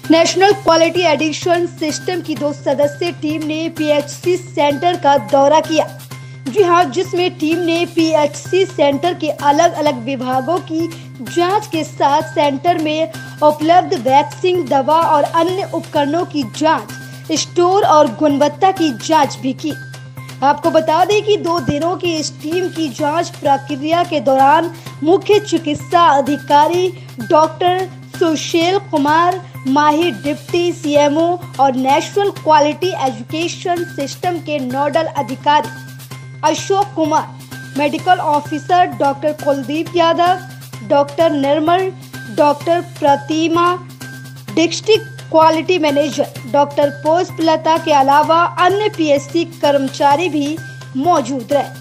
National quality addition system की 2 सदस्यीय team ने पीएचसी सेंटर का दौरा किया। जी हां, जिसमें टीम ने पीएचसी सेंटर के अलग अलग विभागों की जांच के साथ सेंटर में उपलब्ध वैक्सीन, दवा और अन्य उपकरणों की जांच, स्टोर और गुणवत्ता की जांच भी की। आपको बता दें कि 2 दिनों की इस टीम की जांच प्रक्रिया के दौरान मुख्य चिकित्सा अधिकारी doctor Sushil Kumar Mahi, deputy CMO और नेशनल क्वालिटी एजुकेशन सिस्टम के नोडल अधिकारी Ashok Kumar, medical officer doctor Kuldeep Yadav, doctor Nirmal, doctor Pratima, district quality manager doctor Pushpalata के अलावा अन्य पीएचसी कर्मचारी भी मौजूद रहे।